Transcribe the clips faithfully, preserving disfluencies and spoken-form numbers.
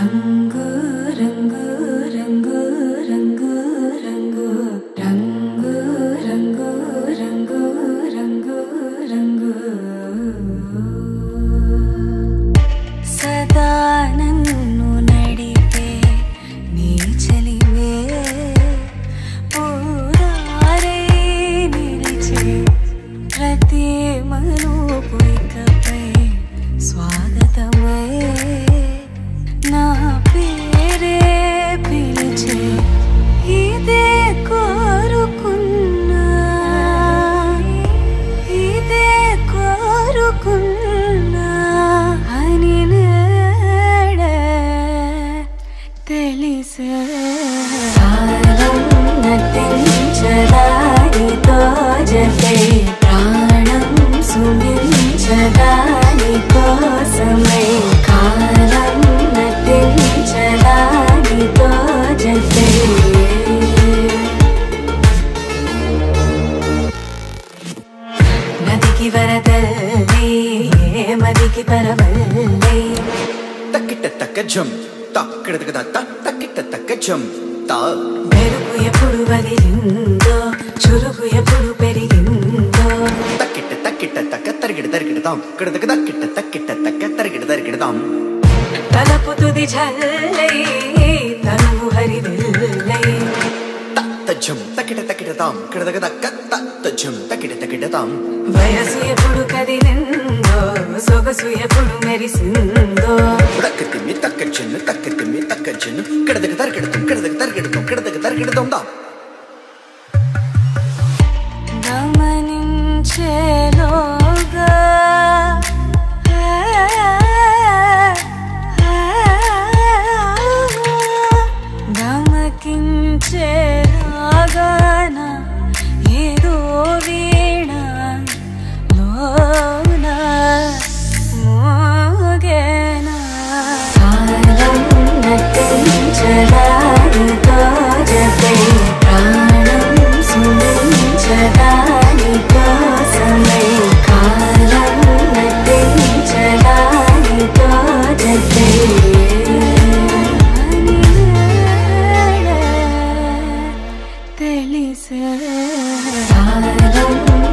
రంగు రంగు రంగు రంగు రంగు రంగు రంగు రంగు రంగు రంగు సదా నన్ను నడిపే నీ చలివే పూరారే నిలిచే ప్రతి మనుపు ఇకపై స్వాగతమే నా పేరే పిలిచే ఇదే కోరుకున్నా ఇదే కోరుకున్నా అని నేడే తెలిసే కాలం నటించదానితో జతే ప్రాణం సుమించదాని కోసమై కాలం నటించదానితో జతే నదికి వరదల్లి మదికి పరవల్లి తక్కిట తక్క జం తక్కిడతక దత్త తక్కిట తక్క జం తా మెరుపు ఎప్పుడు వదిలిందో చురుకు ఎప్పుడు పెరిగిందో తక్కిట తక్కిట తక్క తరిగిడ తరిగిడతాం కిడతక తక్కిట తక్కిట తక్క తరిగిడ తరిగిడతాం తలపు తుది జల్లై తనువు హరివెల్లై తత్త జం తక్కిట తక్కిడతాం కిడతక తక్క తత్త జం తక్కిట తక్కిడతాం వయసు ఎప్పుడు కదిలిందో సొగసు ఎప్పుడు మెరిసిందో తక్క తిమ్మి తక్క చెన్ను తక్క తిమ్మి తక్క చెన్ను కిడతక తరిగిడతాం కిడతక తరిగిడతాం కిడతక తరిగిడతాం దా గమనించేలోగా గమకించేలాగాన ఏదో వీణ లోన మోగేనా కాలం నటించదానితో జతే ప్రాణం సుమించదాని కోసమై కాలం నటించదానితో జతే తెలిసే కాలం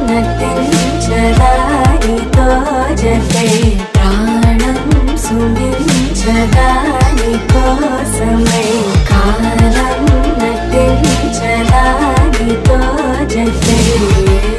నటించదానితో జతే ప్రాణం సుమించదాని కోసమై కాలం నటించదానితో జతే